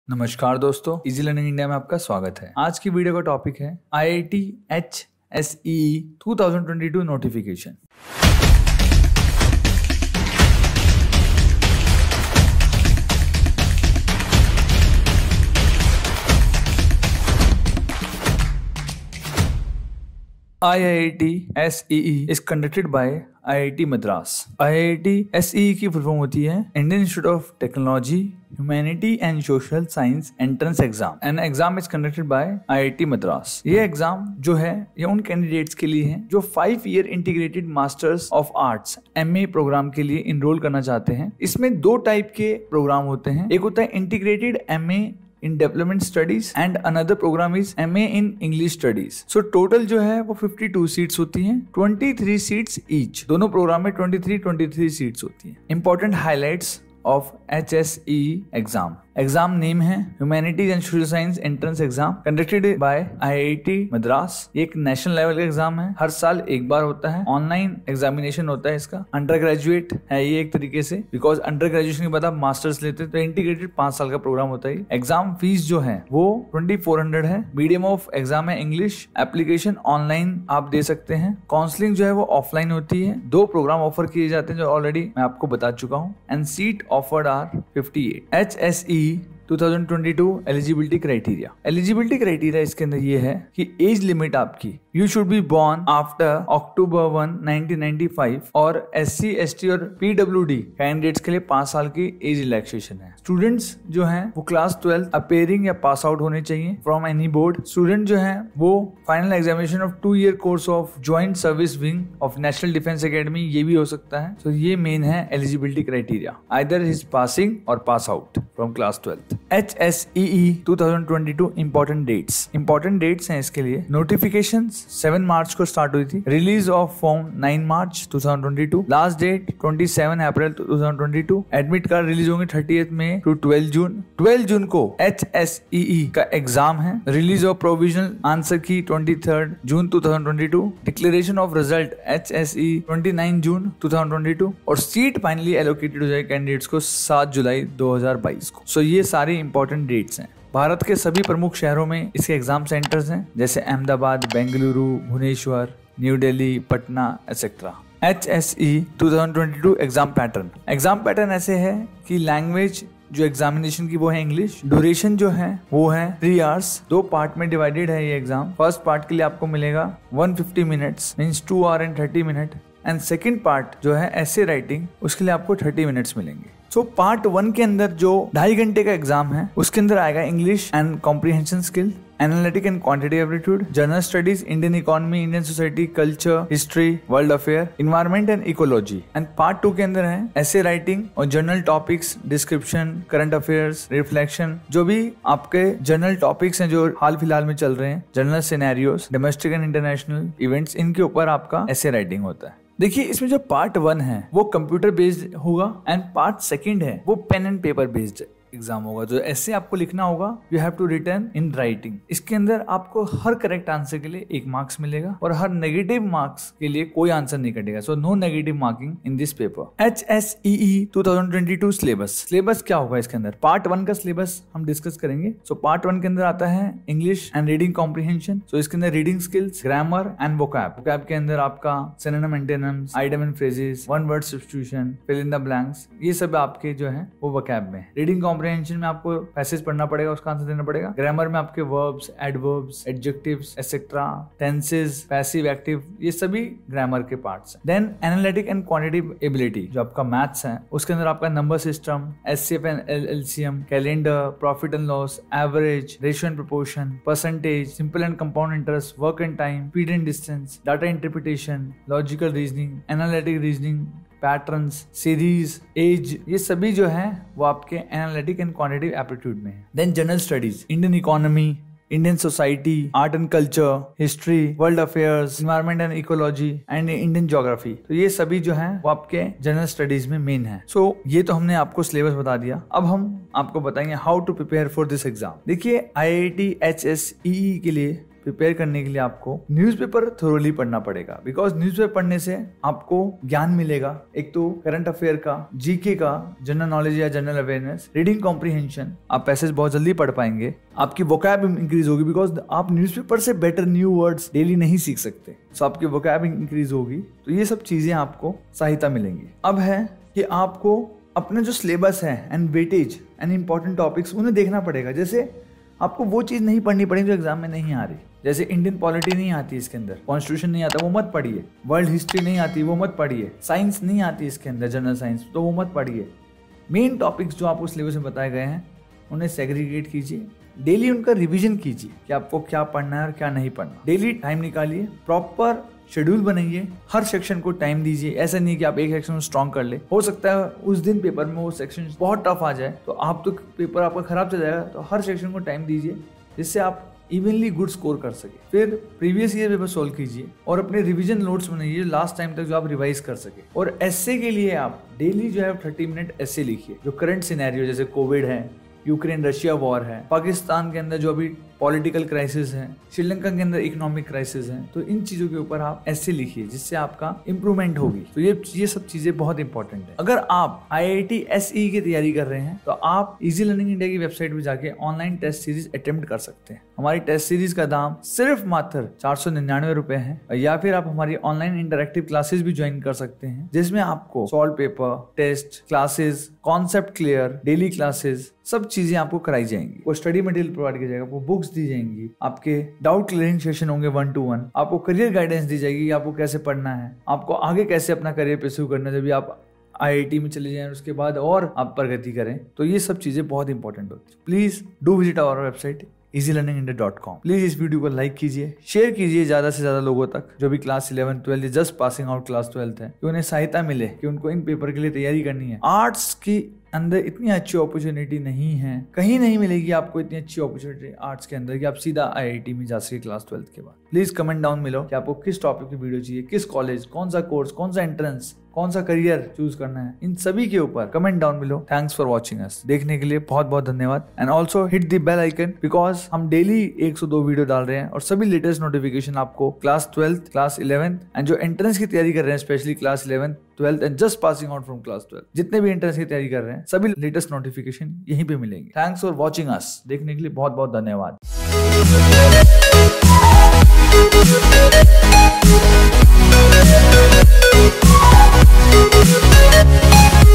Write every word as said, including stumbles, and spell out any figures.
नमस्कार दोस्तों, easy Learning India में आपका स्वागत है। आज की वीडियो का टॉपिक है I I T H S E two thousand twenty two notification. I I T S E E is conducted by I I T Madras. I I T S E E की full form होती है Indian Institute of Technology humanity and social science entrance exam and exam is conducted by I I T Madras. ये exam जो है ये उन candidates के लिए है जो five year integrated masters of arts M A program के लिए इनरोल करना चाहते हैं। इसमें दो टाइप के प्रोग्राम होते हैं, एक होता है integrated M A in development studies and another program is M A in English studies. So total जो है वो बावन सीट्स होती हैं, तेईस सीट्स each। दोनों प्रोग्राम में तेईस तेईस सीट्स होती हैं। Important highlights of H S E E exam. Exam name है humanities and social science entrance exam conducted by I I T Madras. ये एक नेशनल लेवल का एग्जाम है, हर साल एक बार होता है, ऑनलाइन एग्जामिनेशन होता है इसका। अंडर ग्रेजुएट है ये एक तरीके से, बिकॉज अंडर ग्रेजुएशन के बाद आप मास्टर्स लेते हैं तो इंटीग्रेटेड पांच साल का प्रोग्राम होता है। एग्जाम फीस जो है वो ट्वेंटी फोर हंड्रेड है। मीडियम ऑफ एग्जाम है इंग्लिश। एप्लीकेशन ऑनलाइन आप दे सकते हैं। काउंसलिंग जो है वो ऑफलाइन होती है। दो प्रोग्राम ऑफर किए जाते हैं जो ऑलरेडी मैं आपको बता चुका हूँ and seat offered are fifty eight. H S E two thousand twenty two eligibility criteria. Eligibility criteria इसके अंदर ये है कि एज लिमिट आपकी you should be born after October one nineteen ninety five और एस सी एस टी और P W D candidates के लिए पांच साल की एज रिलैक्सेशन है। स्टूडेंट्स जो हैं वो क्लास ट्वेल्थ अपेयरिंग या पास आउट होने चाहिए फ्रॉम एनी बोर्ड। स्टूडेंट जो है वो final examination of two year course of joint service wing of national defence academy, ये भी हो सकता है। तो so, ये मेन है eligibility criteria, either his passing or pass out from class twelfth. H S E E two thousand twenty two important dates important dates हैं इसके लिए। नोटिफिकेशन सेवन मार्च को स्टार्ट हुई थी। Release of form nine March two thousand twenty two. Last date twenty seven April two thousand twenty two. Admit card release होंगे thirtieth May to twelve June. Twelve June को H S E E का exam है। Release of provisional answer key twenty third June two thousand twenty two. Declaration of result H S E twenty nine June two thousand twenty two और seat finally allocated हो जाए candidates को सात जुलाई दो हजार बाईस को। सो so, ये सारी इंपॉर्टेंट डेट्स हैं। भारत के सभी प्रमुख शहरों में इसके एग्जाम सेंटर्स हैं, जैसे Ahmedabad, Bengaluru, Bhubaneswar, New Delhi, Patna et cetera. H S E two thousand twenty two exam pattern. Exam pattern ऐसे है कि लैंग्वेज जो एग्जामिनेशन की वो है इंग्लिश। ड्यूरेशन जो है वो है थ्री आवर्स। दो पार्ट में डिवाइडेड है ये एग्जाम। फर्स्ट पार्ट के लिए आपको मिलेगा one fifty minutes means two hour and thirty minute and second part जो है एसे राइटिंग उसके लिए आपको थर्टी मिनट्स मिलेंगे। सो पार्ट वन के अंदर जो ढाई घंटे का एग्जाम है उसके अंदर आएगा English and comprehension skill, analytic and quantity aptitude, general studies, Indian economy, Indian society, culture, history, world affair, environment and ecology. And part two के अंदर है ऐसे राइटिंग और general topics, description, current affairs, reflection, जो भी आपके general topics हैं जो हाल फिलहाल में चल रहे हैं, general scenarios, domestic and international events, इनके ऊपर आपका ऐसे राइटिंग होता है। देखिए इसमें जो पार्ट वन है वो कंप्यूटर बेस्ड होगा एंड पार्ट सेकंड है वो pen and paper based exam होगा। जो ऐसे आपको लिखना होगा you have to return in writing. इसके अंदर आपको हर करेक्ट आंसर के लिए एक मार्क्स मिलेगा और हर नेगेटिव मार्क्स के लिए कोई आंसर नहीं कटेगा। So no negative marking in this paper. H S E E two thousand twenty two syllabus. Syllabus क्या होगा इसके अंदर? पार्ट वन का सिलेबस हम डिस्कस करेंगे। सो पार्ट वन के अंदर आता है English and reading comprehension. So इसके अंदर reading skills, grammar and vocab. Vocab के अंदर आपका synonym, antonyms, idiom and phrases, one word substitution, fill in the blanks, ये सब आपके जो है वो वोकैब में। रीडिंग कॉम्प्रिहेंशन में आपको पैसेज पढ़ना पड़ेगा, उसका आंसर देना पड़ेगा। ग्रामर में आपके verbs, adverbs, adjectives et cetera, tenses, passive, active, ये सभी ग्रामर के पार्ट्स हैं। Then analytic and quantitative ability जो आपका मैथ्स है उसके अंदर आपका number system, HCF and LCM, calendar, profit and loss, average, ratio and proportion, percentage, simple and compound interest, work and time, speed and distance, data interpretation, logical reasoning, analytic reasoning, patterns, series, age, ये सभी जो है वो आपके analytic and quantitative aptitude में है। Then general studies, Indian economy, Indian society, art and culture, history, world affairs, environment and ecology and Indian geography, तो ये सभी जो है वो आपके जनरल स्टडीज में मेन है। सो so, ये तो हमने आपको सिलेबस बता दिया। अब हम आपको बताएंगे how to prepare for this exam. देखिए I I T H S E E के लिए प्रिपेयर करने के लिए आपको न्यूज़पेपर थोरोली पढ़ना पड़ेगा, बिकॉज न्यूज़पेपर पढ़ने से आपको ज्ञान मिलेगा, एक तो करंट अफेयर का, जीके का, जनरल नॉलेज या जनरल अवेयरनेस, रीडिंग कॉम्प्रिहेंशन, आप पैसेज बहुत जल्दी पढ़ पाएंगे, आपकी वोकैब इंक्रीज होगी, बिकॉज आप न्यूज़पेपर से बेटर न्यू वर्ड्स डेली नहीं सीख सकते, सो आपकी वोकैब इंक्रीज होगी। तो ये सब चीजें आपको सहायता मिलेंगी। अब है कि आपको अपने जो सिलेबस है and weightage and important topics उन्हें देखना पड़ेगा। जैसे आपको वो चीज़ नहीं पढ़नी पड़ेगी जो एग्जाम में नहीं आ रही, जैसे इंडियन पॉलिटी नहीं आती इसके अंदर, कॉन्स्टिट्यूशन नहीं आता वो मत पढ़िए, वर्ल्ड हिस्ट्री नहीं आती वो मत पढ़िए, साइंस नहीं आती इसके अंदर, जनरल साइंस, तो वो मत पढ़िए। मेन टॉपिक्स जो आपको सिलेबस में बताए गए हैं उन्हें सेग्रीगेट कीजिए, डेली उनका रिवीजन कीजिए कि आपको क्या पढ़ना है और क्या नहीं पढ़ना। डेली टाइम निकालिए, प्रॉपर शेड्यूल बनाइए, हर सेक्शन को टाइम दीजिए। ऐसा नहीं कि आप एक सेक्शन में स्ट्रॉन्ग कर ले, हो सकता है उस दिन पेपर में वो सेक्शन बहुत टफ आ जाए तो आप तो पेपर आपका खराब चल जाएगा। तो हर सेक्शन को टाइम दीजिए जिससे आप इवनली गुड स्कोर कर सके। फिर प्रीवियस ईयर पेपर सोल्व कीजिए और अपने रिवीजन नोट्स बनाइए लास्ट टाइम तक जो आप रिवाइज कर सके। और एस्से के लिए आप डेली जो है थर्टी मिनट एस्से लिखिए, जो करंट सिनेरियो जैसे कोविड है, यूक्रेन रशिया वॉर है, पाकिस्तान के अंदर जो अभी पॉलिटिकल क्राइसिस है, श्रीलंका के अंदर इकोनॉमिक क्राइसिस है, तो इन चीजों के ऊपर आप ऐसे लिखिए जिससे आपका इंप्रूवमेंट होगी। तो ये ये सब चीजें बहुत इंपॉर्टेंट है। अगर आप आई आई टी एस ई की तैयारी कर रहे हैं तो आप इजी लर्निंग इंडिया की वेबसाइट पे जाके ऑनलाइन टेस्ट सीरीज अटेम्प्ट कर सकते हैं। हमारी टेस्ट सीरीज का दाम सिर्फ मात्र चार सौ निन्यानवे रुपए है, या फिर आप हमारी ऑनलाइन इंटरेक्टिव क्लासेस भी ज्वाइन कर सकते हैं जिसमें आपको solve paper, test, classes, concept clear, daily classes, सब चीजें आपको कराई जाएंगी। वो स्टडी मटेरियल प्रोवाइड किया जाएगा, आपको बुक्स दी जाएंगी, आपके डाउट क्लियरिंग सेशन होंगे वन टू वन, आपको करियर गाइडेंस दी जाएगी कि आपको कैसे पढ़ना है, आपको आगे कैसे अपना करियर परस्यू करना है जब भी आप आई आई टी में चले जाएं, उसके बाद और आप प्रगति करें। तो ये सब चीजें बहुत इंपॉर्टेंट होती है। Please do visit our website Easy Learning India dot com. Please इस वीडियो को लाइक कीजिए, शेयर कीजिए ज्यादा से ज्यादा लोगों तक जो भी class eleven twelfth just passing out class twelfth है, कि उन्हें सहायता मिले कि उनको इन पेपर के लिए तैयारी करनी है। आर्ट्स की अंदर इतनी अच्छी अपॉर्चुनिटी नहीं है, कहीं नहीं मिलेगी आपको इतनी अच्छी अपॉर्चुनिटी आर्ट्स के अंदर कि आप सीधा आई आई टी में जा सके क्लास ट्वेल्थ के बाद। प्लीज कमेंट डाउन मिलो कि आपको किस टॉपिक की वीडियो चाहिए, किस कॉलेज, कौन सा कोर्स, कौन सा एंट्रेंस, कौन सा करियर चूज करना है, इन सभी के ऊपर कमेंट डाउन मिलो। थैंक्स फॉर वॉचिंग अस, देखने के लिए बहुत बहुत धन्यवाद। And also hit the bell icon, because हम डेली एक सौ दो वीडियो डाल रहे हैं और सभी लेटेस्ट नोटिफिकेशन आपको class twelfth, class eleventh and जो एंट्रेंस की तैयारी कर रहे हैं, specially class eleventh twelfth and just passing out from class twelfth, जितने भी एंट्रेंस की तैयारी कर रहे हैं सभी लेटेस्ट नोटिफिकेशन यहीं पे मिलेंगे। थैंक्स फॉर वॉचिंग अस, देखने के लिए बहुत बहुत धन्यवाद।